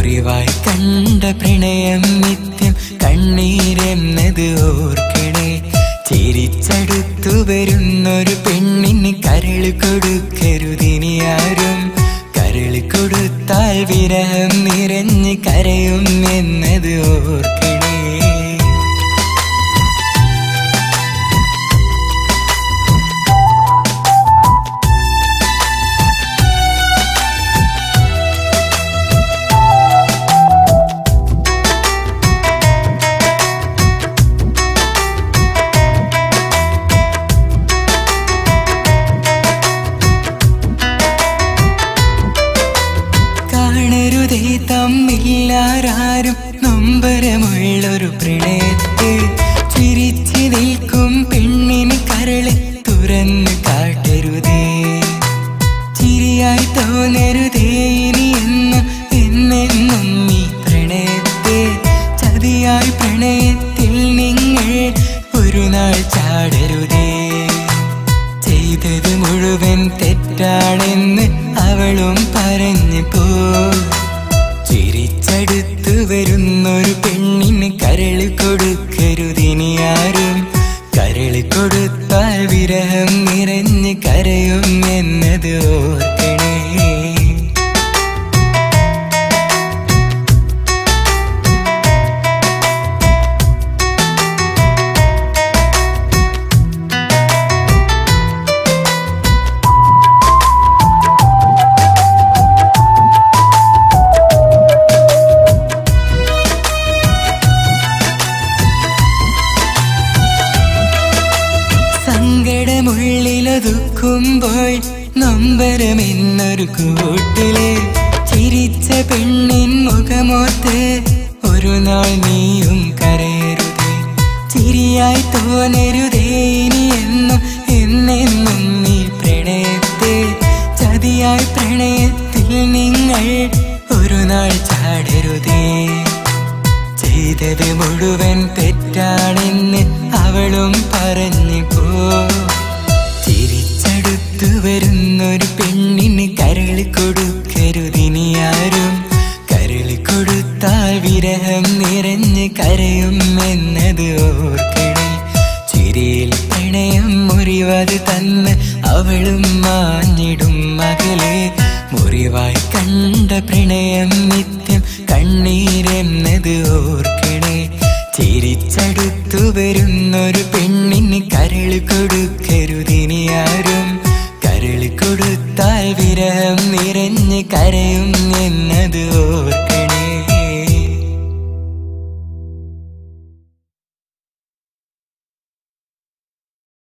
മുറിവായി കണ്ട പ്രണയം നിത്യം കണ്ണീരെന്നത് ഓർക്കണേ. ചിരിച്ചടുത്തു വരുന്നൊരു പെണ്ണിന് കരൾ കൊടുക്കരുതിനിയാരും. കരൾ കൊടുത്താൽ വിരഹം നിറഞ്ഞ് കരയും എന്നത് ഓർക്കണേ. കാണരുതേ തമ്മില്ലാരും നൊമ്പരമുള്ളൊരു പ്രണയത്തെ. ചിരിച്ചു നിൽക്കും പെണ്ണിന് കരളെ തുറന്ന് കാട്ടരുതേ. ചിരിയായി തോന്നരുതേ ഇനി എന്നെന്നും ഈ പ്രണയത്തെ. ചതിയായി പ്രണയത്തിൽ നിങ്ങൾ ഒരു നാൾ ചാടരുതേ. ചെയ്തത് മുഴുവൻ തെറ്റാണെന്ന് അവളും പറഞ്ഞു പോ. ചിരിച്ചടുത്തു വരുന്നൊരു പെണ്ണിന് കരൾ കൊടുക്കരുതിനിയാരും. കരൾ കൊടുത്താൽ വിരഹം നിറഞ്ഞ് കരയും എന്നത് ഓർക്കണേ. സങ്കടമുള്ളിലൊതുക്കുമ്പോൾ നൊമ്പരമെന്നൊരു കൂട്ടില്. ചിരിച്ച പെണ്ണിൻ മുഖമോത്ത് ഒരു നാൾ നീയും കരയരുതേ. ചിരിയായി തോന്നരുതേ ഇനി എന്നെന്നും നീ പ്രണയത്തെ. ചതിയായി പ്രണയത്തിൽ നിങ്ങൾ ഒരു നാൾ ചാടരുതേ. ചെയ്തത് മുഴുവൻ തെറ്റാണെന്ന് അവളും പറഞ്ഞു പോ. ചിരിച്ചടുത്തു വരുന്നൊരു പെണ്ണിന് കരൾ കൊടുക്കരുതിനിയാരും. കരൾ കൊടുത്താൽ വിരഹം നിറഞ്ഞ് കരയും എന്നത് ഓർക്കണേ. ചിരിയിൽ പ്രണയം മുറിവത് തന്ന് അവളും മാഞ്ഞിടും മകളെ. മുറിവായി കണ്ട പ്രണയം നിത്യം കണ്ണീരെന്നത് ഓർക്കണേ. ചിരിച്ചടുത്തു വരുന്നൊരു പെണ്ണിന് കരൾ കൊടുക്കരുതിനിയാരും. കരൾ കൊടുത്താൽ വിരഹം നിറഞ്ഞ് കരയും